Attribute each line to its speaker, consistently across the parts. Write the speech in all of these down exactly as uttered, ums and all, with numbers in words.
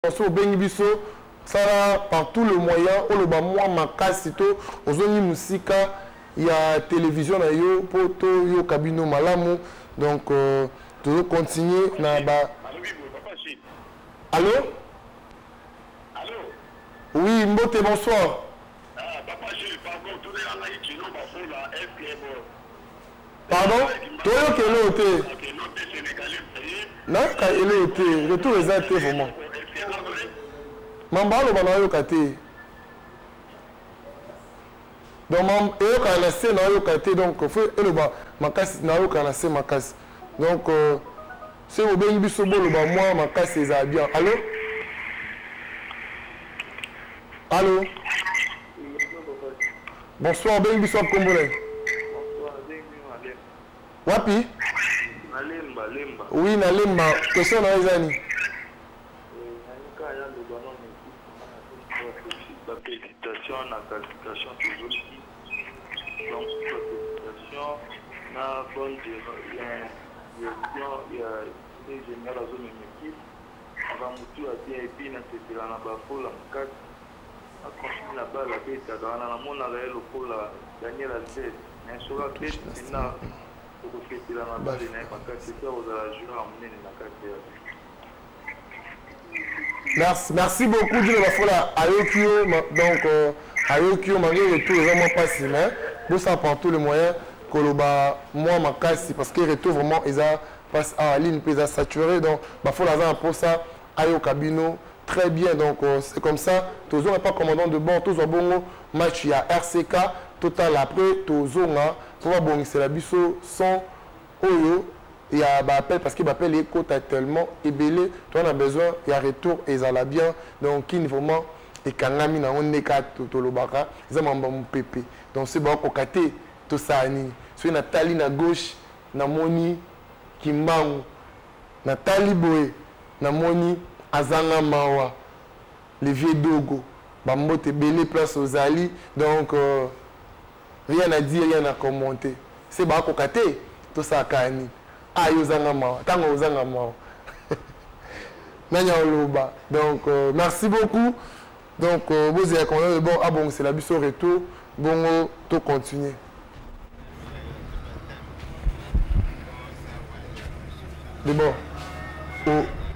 Speaker 1: au bengi biso ça par tout le moyen au le ba moi makasi to ozongi musika ya télévision na yo poto yo kabino malamu donc euh, toujours continuer na ba allô
Speaker 2: allô
Speaker 1: oui Mbote bonsoir
Speaker 2: ah papa Gilles pardon tout est en haïti non ba fo la F P M
Speaker 1: pardon toyo kelo te na ka ele te retour exact vraiment Mambalo bana kate. Donc mam e ka na se na kate donc faut ele ba makasi na ka na se makasi. Donc euh, c'est au bengi biso bolo ba moi makasi za bien. Allô? Allô? Bonsoir bengi biso congolais.
Speaker 2: Bonsoir bengi
Speaker 1: Wapi?
Speaker 2: Nalemba lemba.
Speaker 1: Oui na lemba question na ezani.
Speaker 2: Félicitations na qualification toujours donc félicitations na bonne gestion ya ingénieur à zone équipe avant mutu a bien et puis na sepela na bafola makasi a continue na bala beta kana na mona la lokola Daniel Alves na soka beta na ko fetela na bala na makasi kwa za joueur munene na kati ya
Speaker 1: Merci, merci beaucoup Dieu Bafola Ayokio donc euh, Ayokio malgré retour vraiment pas si mais pour ça par tous les moyens Koloba moi ma casse parce que retour vraiment ils a passe à ligne puis ils a saturé donc Bafola za pour ça Ayo Kabino très bien donc euh, c'est comme ça toujours pas commandant de bord tous bon match il y a R C K total après toujours là pour bon c'est la biso sans Oyo. Il y a un appel parce que l'appel est tellement ébélé. On a besoin, il y a un retour et ça va bien. Donc, il vraiment et quand on a on est quatre tout le baka, ils ont un pépé. Donc, c'est bon qu'on kate tout ça ni. Soit Nathalie na gauche, na moni qui mang, Nathalie boy, na moni azanga mawa, les vieux dogo, bambote belé place aux ali. Donc, euh, rien à dire, rien à commenter. C'est bon qu'on kate tout ça kani. Ayo zanga mawa, tango zanga mawa. Nanya oloba. Donc euh, merci beaucoup. Donc euh, vous avez quand bon ah bon c'est la biso retour. Bon tout continuer. De bon. Oh.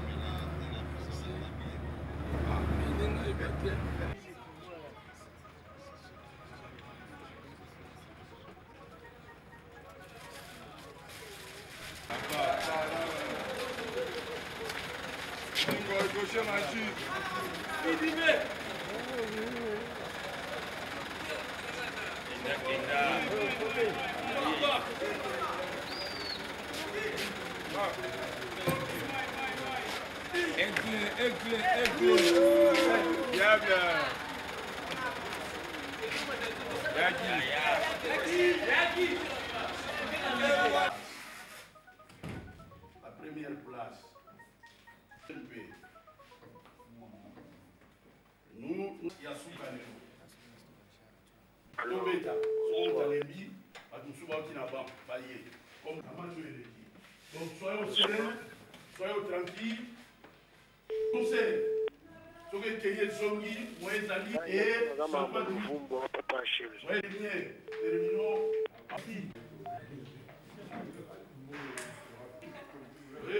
Speaker 3: La première place. Nous, il y a Soukanelo. Lobeta, Soukanebi, à tout souvent qui n'a pas failli. Comme donc soyez au serein, soyez au tranquille. Tout c'est. Ce que Kenya Zongi, Moïsali et Salvador. Oui, bien. Terminons. Oui.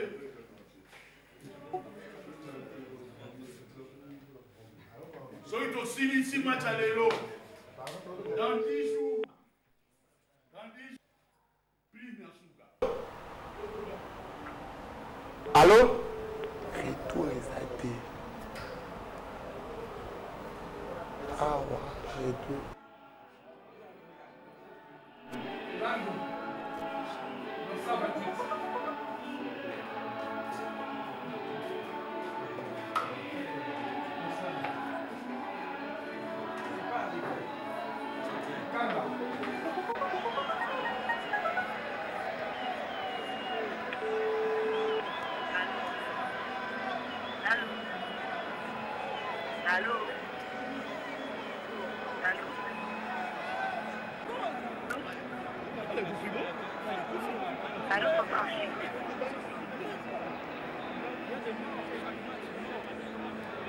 Speaker 3: Soyez aussi ici, match à l'élo. Dans dix jours. Dans dix jours. Plus Nasuka.
Speaker 1: Allô? Retour exalté. Ah ouais, retour.
Speaker 4: Allô? Allô, papa?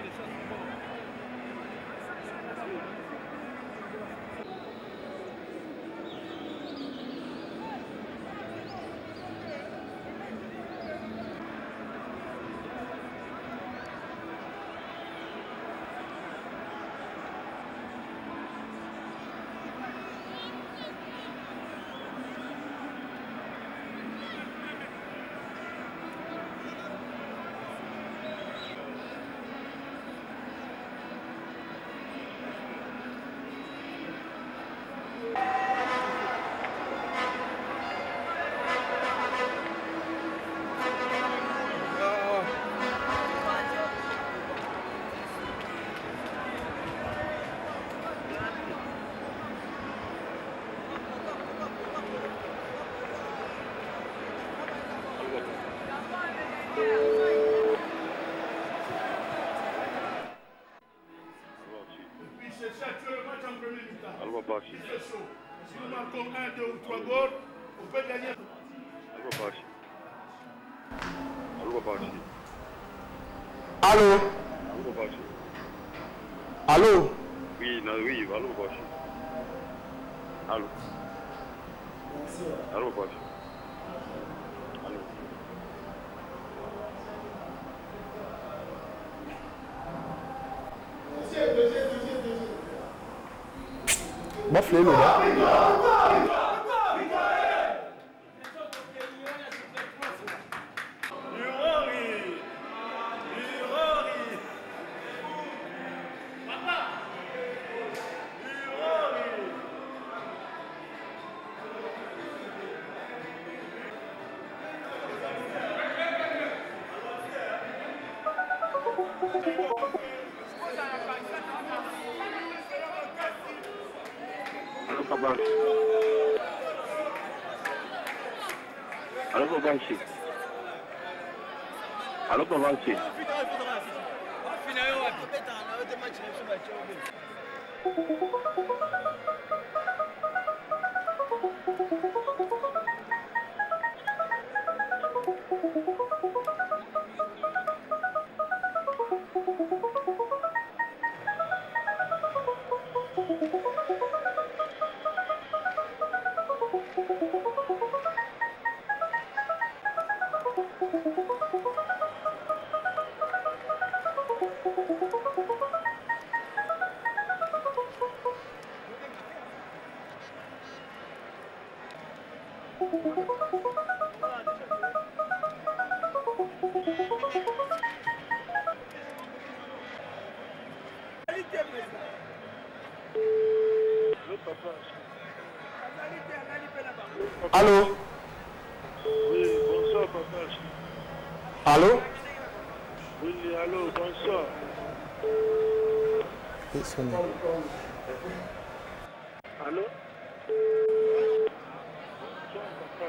Speaker 3: laisser tuer le match en premier mi-temps.
Speaker 4: Allô, papa.
Speaker 3: Il fait chaud. Si nous marquons un, deux ou trois goals, on peut gagner.
Speaker 4: Allô, papa. Allô, papa.
Speaker 1: Allô?
Speaker 4: Allô, papa.
Speaker 1: Allô?
Speaker 4: Oui, non, oui, allô, papa. Allô? Allô, papa. Allô?
Speaker 1: Baflé, le gars.
Speaker 4: Allô, papa. Allô, papa. Allô, papa.
Speaker 1: Allô?
Speaker 4: Oui, bonsoir, papa.
Speaker 1: Allô?
Speaker 4: Oui, allô, bonsoir. Allô? Bonsoir, papa.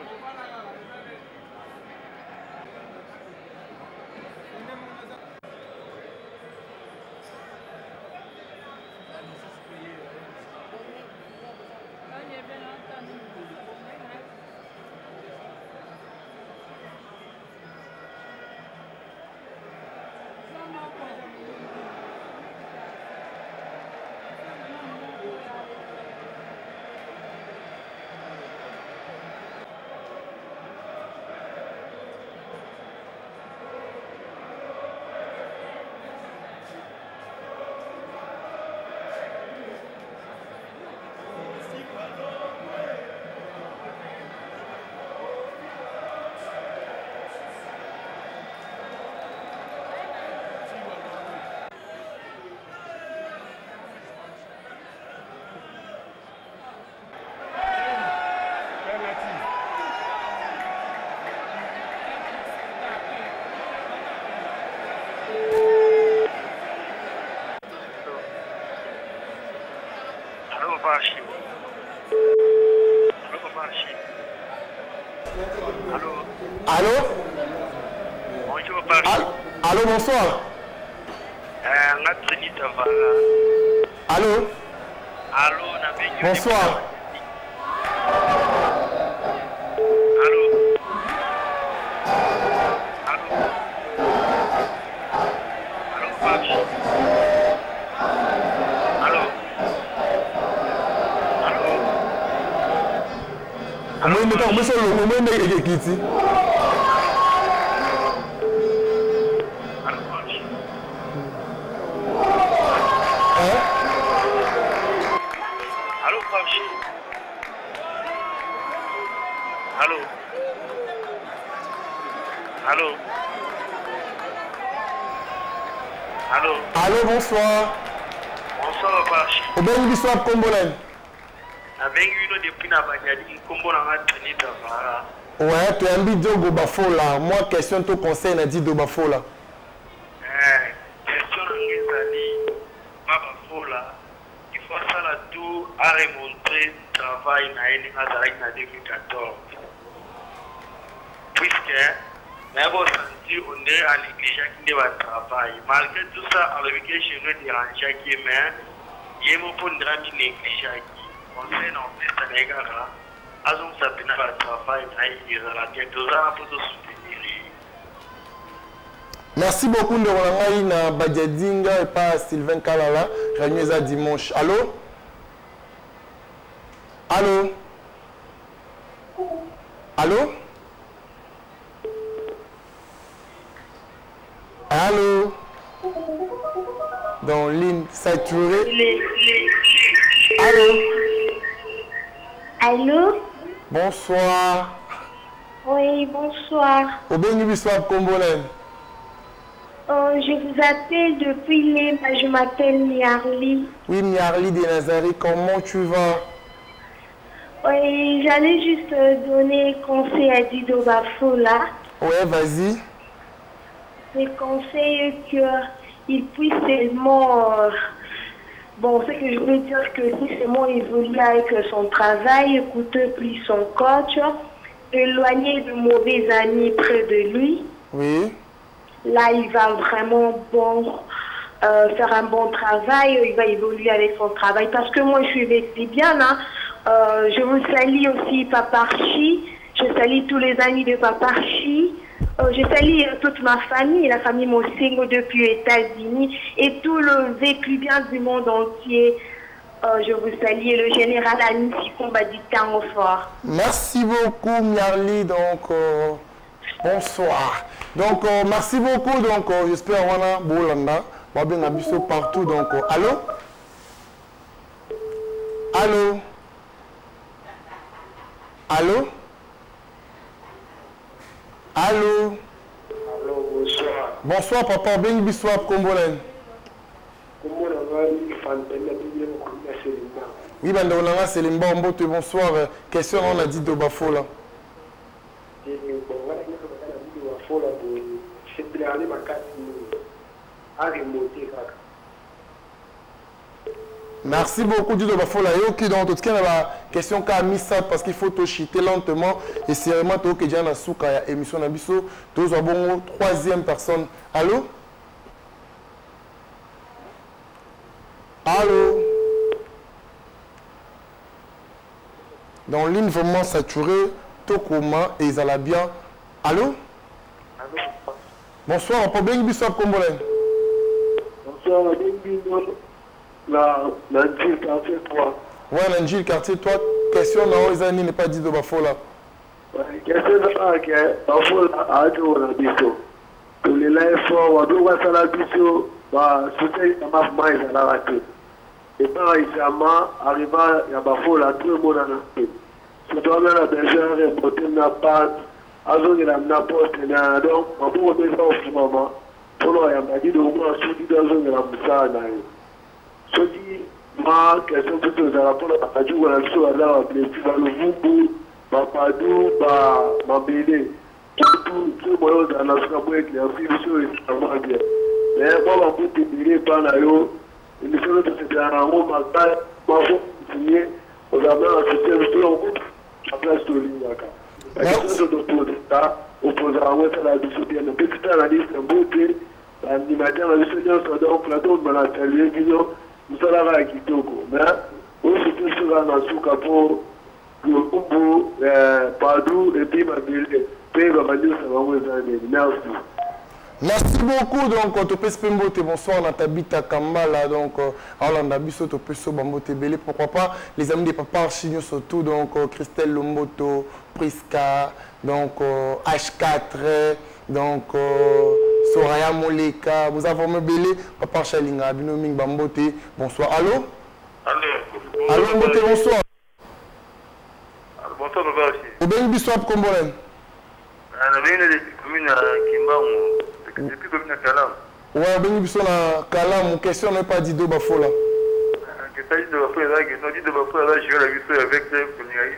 Speaker 2: Allô, papa. Allô, papa. Allô.
Speaker 1: Allô?
Speaker 2: Bonjour, papa.
Speaker 1: Allô, Allô, bonsoir.
Speaker 2: Euh, on a traîné ta vara.
Speaker 1: Allô?
Speaker 2: Allô, on a vécu.
Speaker 1: Bonsoir.
Speaker 2: Allô. Allô. Allô, papa. Allô.
Speaker 1: Comment il me parle? Monsieur le moment où il est quitté.
Speaker 2: Allô, Pachi. Allô. Allô. Allô.
Speaker 1: Allô, bonsoir.
Speaker 2: Bonsoir, Pachi.
Speaker 1: Au bien, bonsoir, Combolène.
Speaker 2: Avec une depuis la Banyadi, comment on a tenu ta vara.
Speaker 1: Ouais, tu as un bidon de Bafola. Moi, question de conseil, on a dit de Bafola.
Speaker 2: Eh, question de Zali, Bafola. Il faut ça là tout à remontrer le travail dans deux mille quatorze. Puisque, mais bon, on est à l'église qui ne va travailler. Malgré tout ça, avec les chez nous, des ranchers qui est Il y a beaucoup de drame négligés. On sait non, c'est un égard là. Azon Sabina va travailler, il y a la tête aux arbres pour soutenir.
Speaker 1: Merci beaucoup de Rolangaï na Badiadinga et pas Sylvain Kalala. Réunion à dimanche. Allô? Allô? Allô? Allô? Dans ligne saturée. Allô?
Speaker 5: Allô?
Speaker 1: Bonsoir.
Speaker 5: Oui, bonsoir.
Speaker 1: Au Béni-Bissouab Combolène.
Speaker 5: Oh, je vous appelle depuis Lima, je m'appelle Miarli.
Speaker 1: Oui, Miarli de Nazaré, comment tu vas?
Speaker 5: Oui, j'allais juste donner conseil à Dido Bafo là.
Speaker 1: Ouais, vas-y.
Speaker 5: Des conseils qu'il puisse seulement... Euh, bon, ce que je veux dire, que si seulement évoluer avec son travail, écouter plus son coach, éloigner de mauvais amis près de lui.
Speaker 1: Oui.
Speaker 5: Là, il va vraiment bon, euh, faire un bon travail, il va évoluer avec son travail. Parce que moi, je suis lesbienne, hein. euh, je vous salue aussi Paparchi, je salue tous les amis de Paparchi, euh, je salue toute ma famille, la famille Mosengo depuis les États-Unis et tout le vécu bien du monde entier. Euh, je vous salue le général Anissy Komba du temps fort.
Speaker 1: Merci beaucoup, Miarli. Donc, euh, bonsoir. Donc, euh, merci beaucoup. Donc, euh, j'espère qu'on a Bolanda. On va bien abuser partout. Donc, euh, allô? Allô? Allô? Allô?
Speaker 6: Allô, bonsoir.
Speaker 1: Bonsoir, papa. Ben Bissouab Combolène. Oui, ben, on a c'est l'imba. Bonsoir. Question, on a dit de Bafo là. Merci beaucoup du Bafola. Et ok, donc, tout ce qui est la question qu'a mis ça parce qu'il faut te chiter lentement et sérieusement, tu as déjà une souka émission Nabiso. Tu as bon troisième personne. Allô? Allô? Dans ligne vraiment saturée, Tokoma et Zalabia. Allô? Bonsoir, on peut bien Bissouab Combolène.
Speaker 6: Bonsoir, la Nanjil quartier trois.
Speaker 1: Ouais, Nanjil quartier trois. Question na Oizani n'est pas dit de Bafola.
Speaker 6: Question na que Bafola a dit au Nabiso. Que les lives sont à deux fois la biso, bah, soutien à ma main, ça l'a raté. Et par exemple, arrivant à Bafola, tout le monde en a fait. Surtout à la bergère, et pour la pâte, à zone de la n'importe quoi. Donc, on peut remettre ça au fond moment. Pour nous, il y a dit de moins soutenir dans zone de la moussa. Ce qui m'a question plutôt de rapport à Dieu, on a vu sur la blessure dans le Vumbu, ma Padou, ma Bélé. Tout le monde dans la Scaboue avec les filles, c'est vraiment bien. Mais moi, je peux te dire, par là, il me semble que c'est un rang, ma taille, ma voix, signé, on a bien un système, je te l'en coupe, à place de l'Ignaka. La question de l'État, opposant à moi, c'est la discipline. Le petit analyste, un beauté, l'animateur, la discipline, c'est donc plateau, mais la télévision, nous sommes là à Kitoko. Mais, aussi, tout cela dans le sous-capot, le Kumbu, Padou, et puis ma ville, puis ma ville, c'est vraiment les années. Merci.
Speaker 1: Merci beaucoup. Donc, tu peux se faire bonsoir dans ta bite à Kambala. Donc, en Landabiso, tu peux se bamboter belé. Pourquoi pas les amis des papas chinois surtout. Donc, Christelle Lomboto, Priska, donc H quatre, donc Soraya Moleka. Vous avez me belé. Papa Chalinga, Binoming Bambote. Bonsoir. Allô?
Speaker 2: Allô?
Speaker 1: Allô, Mbote, bonsoir.
Speaker 2: Bonsoir, papa aussi.
Speaker 1: Ou bien Bissouab Combolène?
Speaker 2: On a bien une commune à Kimba. Depuis commune à Kalam.
Speaker 1: Ouais, bien Bissouab à Kalam. Question n'est pas dit de Bafola.
Speaker 2: Question dit de Bafola, question dit de Bafola, je vais la visiter avec elle.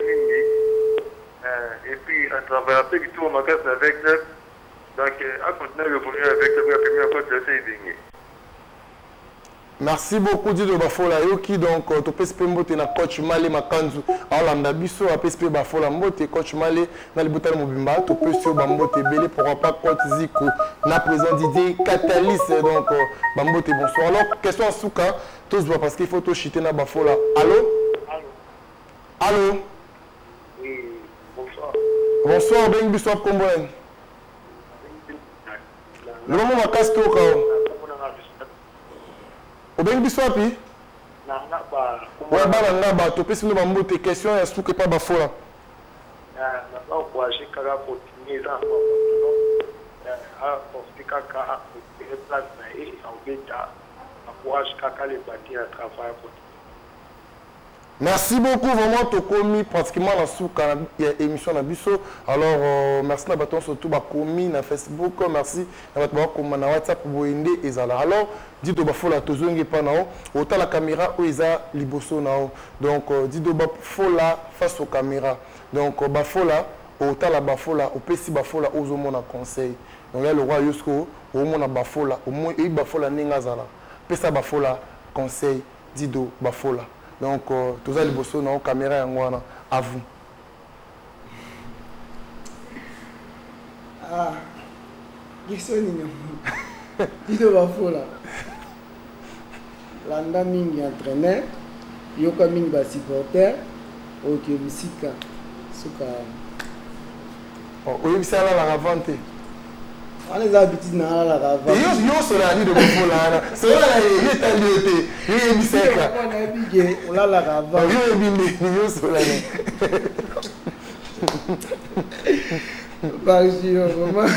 Speaker 2: Et puis, à travers après, il tourne ma casse avec elle. Donc, à continuer à évoluer avec elle, la première fois que je sais baigner.
Speaker 1: Merci beaucoup Dido Bafola Yoki. Donc, tu peux se mbote na coach Malé Makanzu. Alors, on a biso à P S P Bafola mbote coach Malé na le bouton mobimba. Tu peux se bambote belé pour pas coach Zico. Na présent Didier Catalyst. Donc, bambote bonsoir. Alors, question à Souka. Tous doivent parce qu'il faut tout chiter na Bafola. Allô?
Speaker 2: Allô?
Speaker 1: Allô?
Speaker 2: Oui, bonsoir.
Speaker 1: Bonsoir, Ben Bissop Comboen. Le moment ma casse tout kao. Obeng Bissouapi? Ouais, bah là, bah, tu peux se demander tes questions et ce que pas Bafola.
Speaker 2: Ah, non, quoi, j'ai qu'à continuer ça. Ah, pour ce cas, à place et en bêta, à quoi je qu'à les bâtir à travail.
Speaker 1: Merci beaucoup, vraiment, tu as commis pratiquement la souka, il y a émission à Bisso. Alors, euh, merci à bâton surtout, bah, commis na Facebook, merci à bâton comme na WhatsApp, Boinde et Zala. Alors, dites au Bafola, tu zongue pas nao, autant la caméra, ou isa liboso nao. Donc, euh, dites au Bafola face aux caméras. Donc, euh, Bafola, autant la Bafola, au P C Bafola, aux hommes à conseil. Donc, là, le roi Yosko, au monde à Bafola, au moins, il Bafola n'enga Zala. P C Bafola, conseil, Dido Bafola. Donc, euh, tous les bossos dans la caméra à vous.
Speaker 7: Ah, question Dido Bafola. Landa mingi entraîneur, yoka mingi ba supporter, ok musika, suka.
Speaker 1: Oh, oui, c'est là la vente.
Speaker 7: On les habitudes na la la vente.
Speaker 1: Yo yo cela dit de Bafola. Cela il est allé. Il est musika.
Speaker 7: On a bigé, on la la vente.
Speaker 1: Yo bindé, yo cela.
Speaker 7: Par jio vraiment.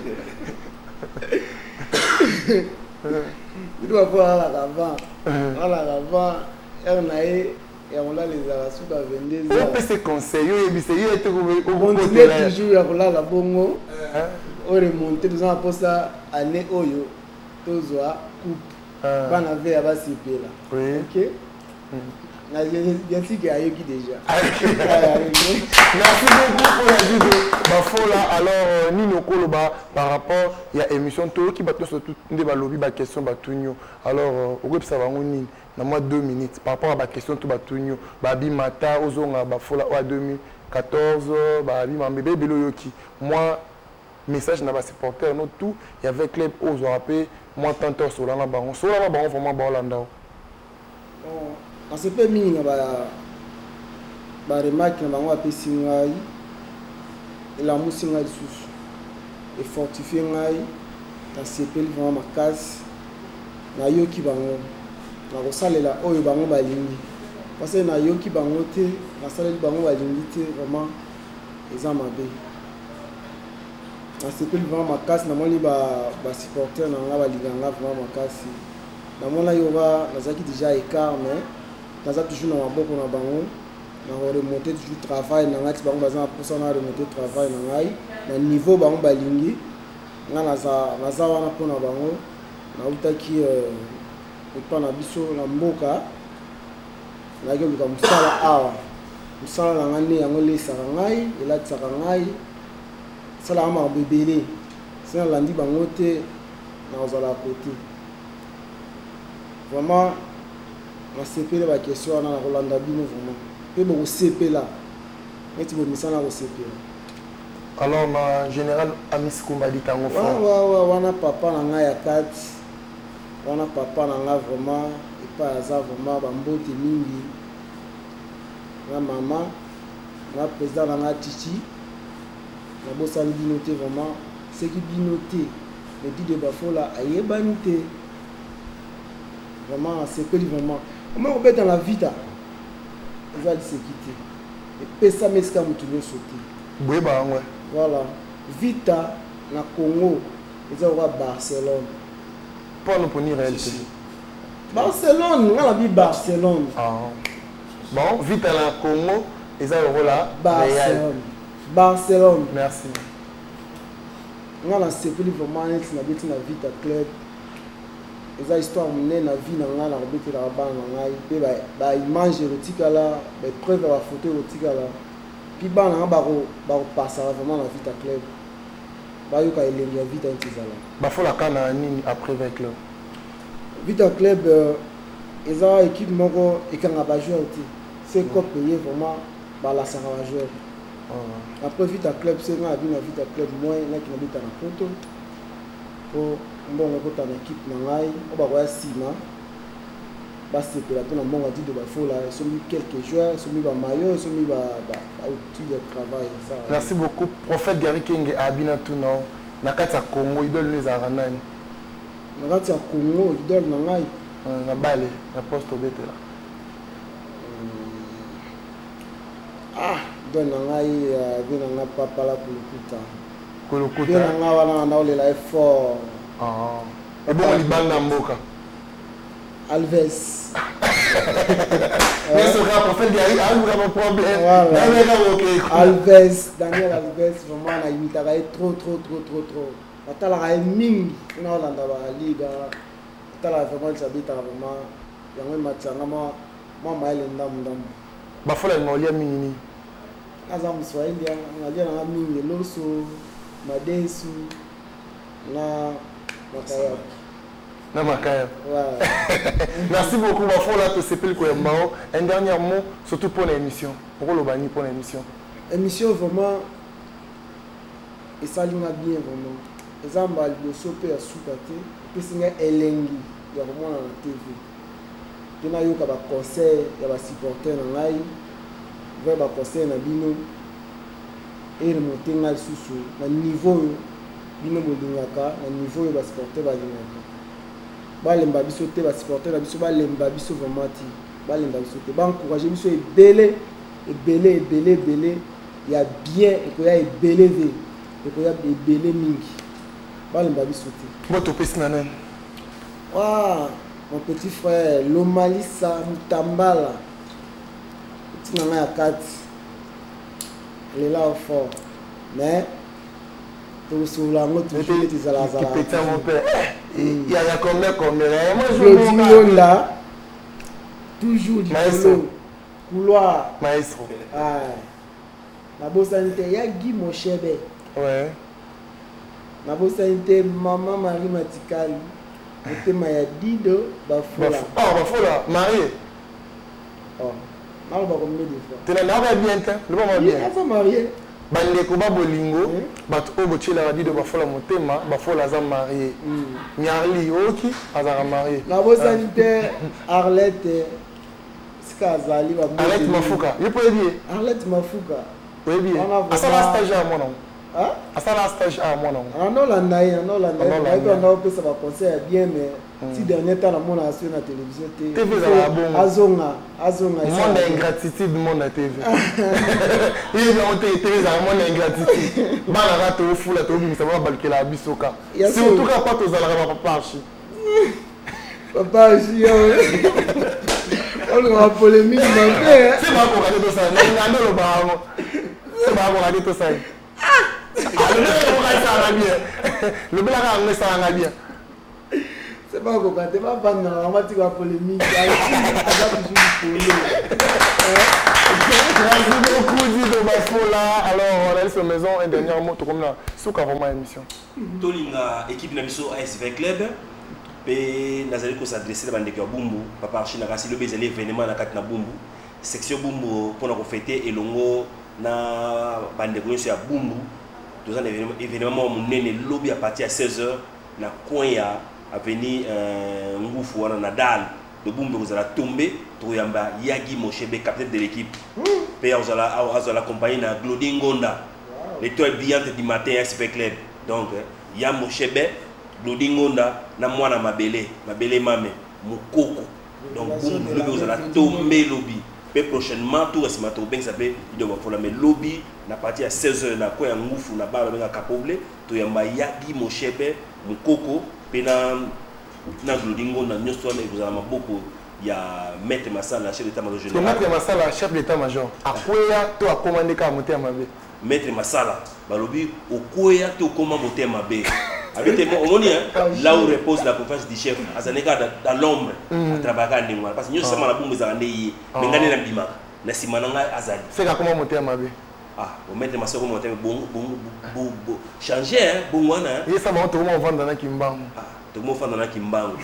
Speaker 7: Il doit voir la vente. On la vente, on a et on a les arasuka vingt-deux
Speaker 1: ans. On peut se conseiller, yo bise, yo était au
Speaker 7: bon côté toujours à la la bongo. On remonte deux ans après ça année oyo tozwa coupe. Bana ve aba sipela.
Speaker 1: Oui.
Speaker 7: OK. Na bien sûr que ayoki déjà.
Speaker 1: Merci beaucoup pour la vidéo. Bafola alors Nino Koloba par rapport il y a émission to qui bato surtout ndé ba lobby ba question ba tunyo. Alors au groupe ça va ngoni na moi deux minutes par rapport à ba question to ba tunyo ba bi mata ozonga Bafola au deux mille quatorze ba bi mambebe belo yoki. Moi message na ba supporter no tout il y avait club aux rappé moi tenteur sur la baron sur la baron vraiment ba Holanda.
Speaker 7: Bon on se peut mingi ba ba remarque na bango apesi ngai la musinga lisusu et fortifier ngai na sepeli vraiment makasi na yoki bango na kosalela oyo bango balingi parce que na yoki bango te na saleli bango balingi te vraiment eza mabe na sepeli vraiment makasi na moni ba ba supporter na nga balinga nga vraiment makasi na mona yo ba nazaki déjà écart mais naza toujours na maboko na bango na remonter toujours travail na ngati bango baza pour ça na remonter travail na ngai na niveau bango balingi nga naza naza wana pona bango na utaki euh epa na biso na mboka na ke luka musala awa musala na ngane yango lesaka ngai elatisaka ngai sala ama bebele sina landi bango te na ozala côté vraiment na sepele ba question na kolanda bino vraiment pe bo sepela eti bo misana ko sepela.
Speaker 1: Alors en général Amis Kumba dit tango
Speaker 7: fort. Wa wa wana papa na nga ya kati wana papa na nga vraiment et pas ça vraiment ba mbote mingi na mama na président na nga Titi na bosali bino te vraiment ce qui bino te me dit de Bafola ayebani te vraiment c'est que vraiment comment on peut dans la vie ta on va se quitter et pesa meska mutuno sauter
Speaker 1: boye ba ngwe
Speaker 7: voilà vita na Congo eza wa Barcelone
Speaker 1: pour nous punir réalité
Speaker 7: Barcelone on a vu Barcelone
Speaker 1: ah bon vita na Congo eza là
Speaker 7: Barcelone Barcelone
Speaker 1: merci
Speaker 7: on a sepeli vraiment na beti na vita club eza histoire monene na vie na nga na robetela bana na ngai pe ba ba image erotikala ba preuve ba photo erotikala pi bana nga ba ko ba ko passa vraiment na vita club ba yoka elengi ya vita ntizala
Speaker 1: Bafola kana nini après vingt club
Speaker 7: Vita Club, ils ont une équipe et quand on va jouer, c'est quoi payer vraiment la salle à jouer. Après Vita Club, c'est un Vita Club moins qui habite à la photo. Pour bon, on a une équipe on va voir Sima. C'est que la tonne bon a dit de Bafola, ils sont mis quelques joueurs, ils sont mis maillot, ils sont mis outils de travail.
Speaker 1: Merci beaucoup. Prophète Gary King a Abina Tuno. Nakata Congo, idole les Aranani.
Speaker 7: Nakata Congo, idole Nangai.
Speaker 1: Na Bale, na poste au bête là.
Speaker 7: Ah, idole Nangai, vient na papa la Kulukuta.
Speaker 1: Kulukuta.
Speaker 7: Vient na wana na ole la effort.
Speaker 1: Ah. Et bon, il bang na mboka.
Speaker 7: Alves.
Speaker 1: Mais ce gars, prophète Gary, a un problème.
Speaker 7: Alves, Daniel Alves, vraiment, il imite trop, trop, trop, trop, trop. Il a un ming, il a la ligue. Il a vraiment, il s'habite vraiment. Il y a un match, il y a un match, il y a un match.
Speaker 1: Il y a un mini.
Speaker 7: Il y a un match, il y a un ming, il y a un loso, madesu, il y a un match.
Speaker 1: Merci beaucoup. Un dernier mot, surtout pour l'émission. Pour le pour l'émission.
Speaker 7: L'émission, vraiment, et ça l'y a bien vraiment. Les gens ont le sopé à sous-paté. Et puis, c'est un elengi. Il y a vraiment dans la T V. Il y a un conseil, il y a un supporter dans l'ail. Il y a un conseil dans le bino. Et le monté dans le sous-sous. Dans le niveau, il y a un niveau, il y a un supporter dans le balemba biso te ba supporter na biso balemba biso vraiment ti balemba biso te ba encourager biso ebele ebele ebele ebele ya bien et ko ya ebele ve et ko ya ebele mingi balemba biso te
Speaker 1: moto pesi na nani
Speaker 7: ah mon petit frère Lomalisa Mutambala petit nana ya kati elle est là au fort mais tout sur la moto toujours les zala zala
Speaker 1: petit mon père il y a combien combien moi
Speaker 7: je là toujours du
Speaker 1: maestro
Speaker 7: couloir
Speaker 1: maestro
Speaker 7: ah la bosanité ya Guy Mochebe
Speaker 1: ouais
Speaker 7: la bosanité maman Marie Matikali était maya Dido Bafola
Speaker 1: oh Bafola marié
Speaker 7: oh mal ba combien de fois
Speaker 1: tu l'as bien temps le moment bien
Speaker 7: elle est mariée
Speaker 1: bandeko ba bolingo bato o botila ba Dido Bafola motema Bafola za marié Nyarli oki azara marié
Speaker 7: la bosanité Arlette Skazali ba
Speaker 1: Arlette Mafuka je peux dire
Speaker 7: Arlette Mafuka
Speaker 1: oui bien asa la stage à mon nom
Speaker 7: ah
Speaker 1: asa la stage à mon nom
Speaker 7: ah non la naï non la naï on a peut ça va conseiller bien mais si dernier temps la monde a sur la télévision T
Speaker 1: V za bon
Speaker 7: azonga azonga
Speaker 1: monde ingratitude monde à T V il y a T V za monde ingratitude bana rato fula to bi ça va balker la bisoka surtout quand pas to zala papa parchi
Speaker 7: papa ji on a polémique mais
Speaker 1: c'est pas pour regarder tout ça n'ando le baamo c'est pas pour regarder tout ça le blague anglais ça en bien
Speaker 7: c'est pas qu'on va pas vendre on va dire la polémique
Speaker 1: merci beaucoup Dido Bafola alors on a sur maison un dernier mot tout comme là souka vraiment émission
Speaker 8: tolinga équipe na biso A S V Club pe nazali ko s'adresser na bandeko ya Bumbu papa archi na kasi le bezali événement na kati na Bumbu section Bumbu pour na ko fêter elongo na bandeko nyonso ya Bumbu dans un événement événement monene lobby à partir à seize heures na coin ya avenue euh, Ngufu wana Nadal de Bumbu vous allez tomber toyamba Yagi Mochebe capitaine de l'équipe pe vous allez vous allez accompagner na Glody Ngonda l'étoile brillante du matin à S V Club donc ya Mochebe Glody Ngonda na mwana Mabele Mabele Mame Mukoko donc Bumbu lobby vous allez tomber lobby pe prochainement tout récemment tout bien s'appelle il doit falloir mais lobby na partir à seize heures na coin Ngufu na ba benga Kapoble toyamba Yagi Mochebe Mukoko pe na na Glody Ngonda nyonso na vous allez maboko ya maître Masala chef d'état-major général
Speaker 1: maître Masala chef d'état-major akoya to akomande ka motema mabe
Speaker 8: maître Masala balobi okoya to koma motema mabe avec moi on est là où repose la confiance du chef azaneka dans l'ombre à travailler ndingwa parce que nyonso sama na bumbu za ndeye mengane na bima na simananga azali
Speaker 1: c'est ka koma motema mabe
Speaker 8: ah au maître Masala koma motema bon bon bon changer hein bon wana
Speaker 1: et ça va on te vendre na kimbangu
Speaker 8: ah to mo fanda na kimbangu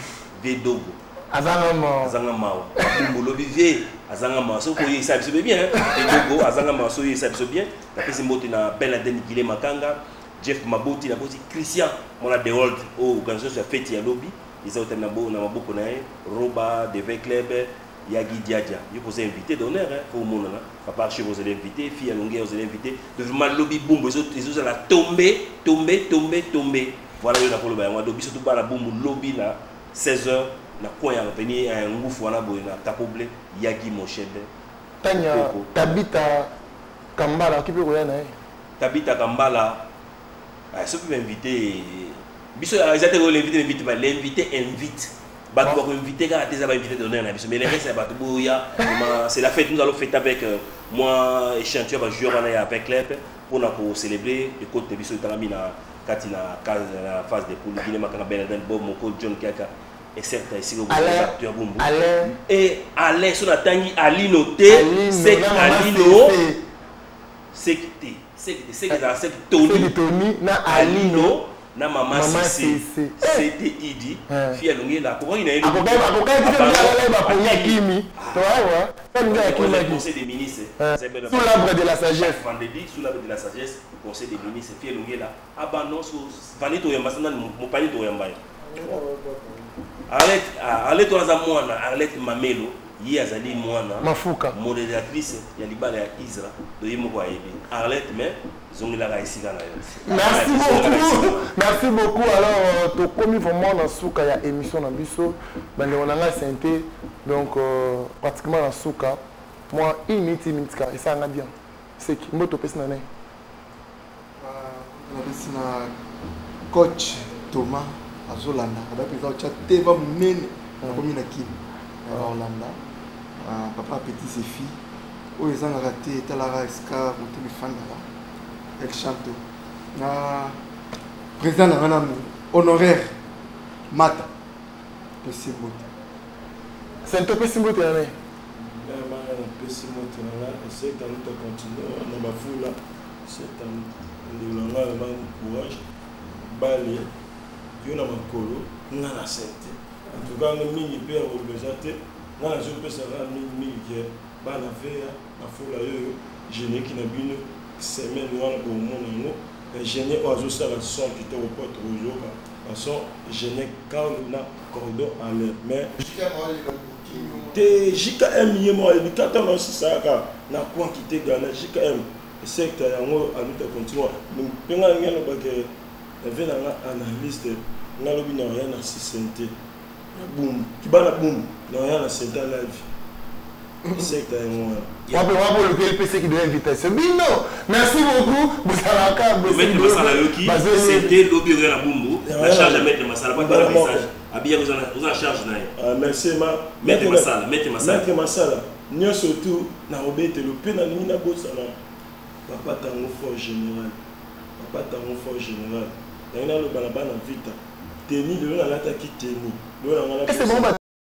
Speaker 8: vie dogo
Speaker 1: azanga ma
Speaker 8: azanga mao bumbu lobi vie azanga mao so ko yisa biso bien vie dogo azanga mao so yisa biso bien la pesi mbote na belle Aden Guilé Makanga Jeff Maboti na bosi Christian mona de Old o organisation ya fête ya lobby ils ont na bo na maboko na Roba de V Club Yagi Diadia yo vous invité d'honneur hein pour mon là papa chez vous allez inviter fille à longueur vous allez inviter de vraiment lobby bumbu les autres les autres la tomber tomber tomber tomber voilà yo na polo ba lobby surtout ba la bumbu lobby là seize heures na quoi ya venir un ngufu wana boy na tapoble Yagi Moshebe
Speaker 1: Tanya Tabita Kambala qui peut rien hein
Speaker 8: Tabita Kambala ah ça peut m'inviter biso exactement l'invité invite pas l'invité invite bah pour inviter quand tu as invité d'honneur mais les restes c'est la fête nous allons fêter avec moi échantillon va jouer avec club pour pour célébrer le côté de biso tarami na katina la phase de poule Guinée Makanga Ben Aden Bob Moko John Kaka et certes ici le acteur Bumbu et Alain son atangi Ali noté c'est Alino c'est c'est c'est c'est
Speaker 1: Tony na Alino
Speaker 8: na maman Sisi c'était Idi fille alongi la pourquoi il a eu
Speaker 1: akokai akokai tu ba ponya kimi to wa ça nous a kimi
Speaker 8: le conseil des ministres
Speaker 1: sous l'arbre de la sagesse
Speaker 8: vendredi sous l'arbre de la sagesse le conseil des ministres fille alongi là ah bah non so vanito yamba sana mo pani to yamba Arlette Arlette toza mwana Arlette Mamelo yi azali mwana
Speaker 1: mafuka
Speaker 8: modératrice ya libala ya Isra do yimo kwa yebi Arlette mais zongila ka isika na yo.
Speaker 1: Merci beaucoup. Merci beaucoup. Alors to komi vraiment na suka ya émission na biso bande onanga santé donc euh, pratiquement na suka moi une minute minute ka et ça nga bien. C'est qui moto pesi na né.
Speaker 7: Ah na pesi na coach Thomas Azolanda ada pesa cha teba mene na komi na kim. Na Holanda. Ah papa petit ses filles. O ezanga raté talara ska moto bifanda. El chanto na président na ngana honoraire Mata Pesimote
Speaker 1: c'est un Pesimote là né
Speaker 9: na ma Pesimote là c'est quand nous continuer on va fula c'est un de longa le courage balé yo na makolo na la santé en tout cas nous mingi père représenter na je peux savoir mingi que ba na faire na fula yo génie qui na bino semaine wana au monde ingénieur oiseau ça la son qui était au pote toujours façon ingénieur na cordon à l'air mais te J K M yemo et quatre ans aussi ça na quoi qui te gana J K M secteur yango aluta continue donc penga ngelo ba ke vient na analyste na lobi na rien na santé boum kibana boum na rien na santé live secteur yango
Speaker 1: wapo wapo le P L C qui doit inviter ce bino merci beaucoup Bousalaka
Speaker 8: Maître Masala Yoki c'était lobby la bumbu la charge à Maître Masala pas de message abia vous en vous en charge na
Speaker 9: merci ma
Speaker 8: Maître Masala Maître Masala
Speaker 9: Maître Masala nyo surtout na obete le pe na nina bosala papa tango fort général papa tango fort général na ina lo bana bana vita teni le na lata ki teni lo na ngala
Speaker 1: c'est bon